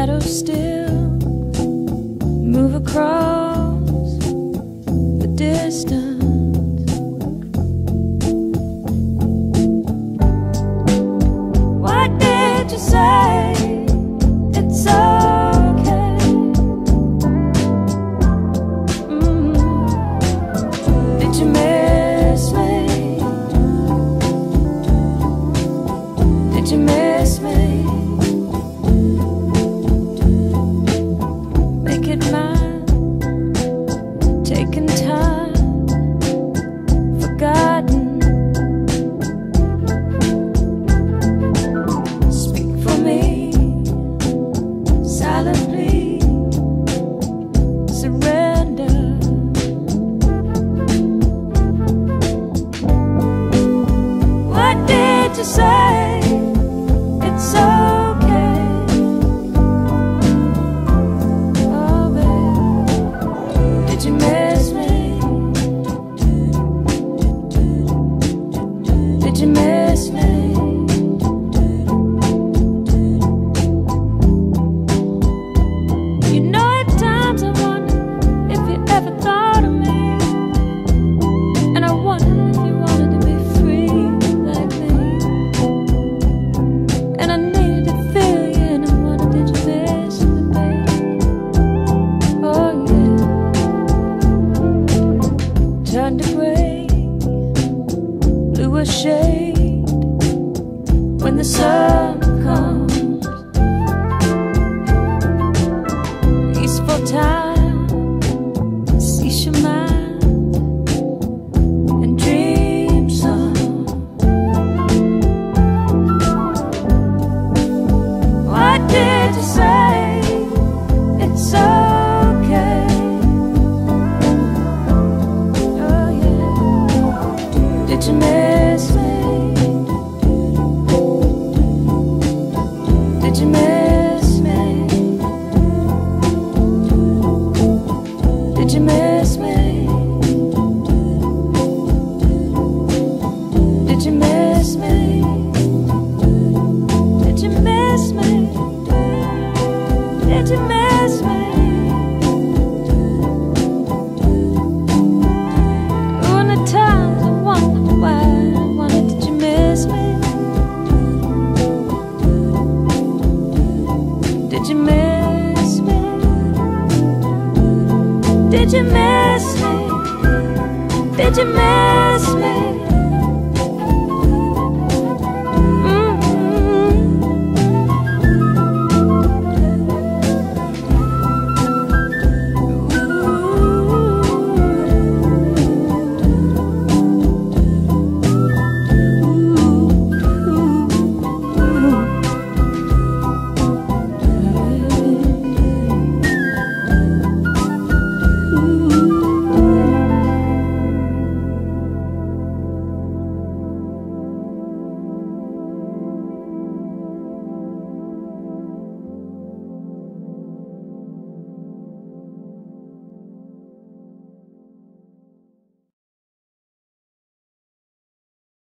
shadows still move across the distance. What did you say? It's okay. Did you miss me? Did you miss me? Make it mine, taking time, forgotten. Speak for me, silently surrender. What did you say? It's okay. Oh, baby, did you miss me? Did you miss me? You know, at times I wonder if you ever thought of me, and I wondered if you wanted to be free like me. And I needed to feel you, and I wondered, did you miss me, babe? Oh yeah. Turned to gray, bluer shade when the sun comes. Peaceful time, cease your mind and dream some. What did you say? It's okay. Oh yeah. Did you miss me? Did you miss me? Did you miss me? Did you miss me? Did you miss me? Did you miss me? When the times I wondered why, I wondered, did you miss me? Did you miss me? Did you miss me? Did you miss me?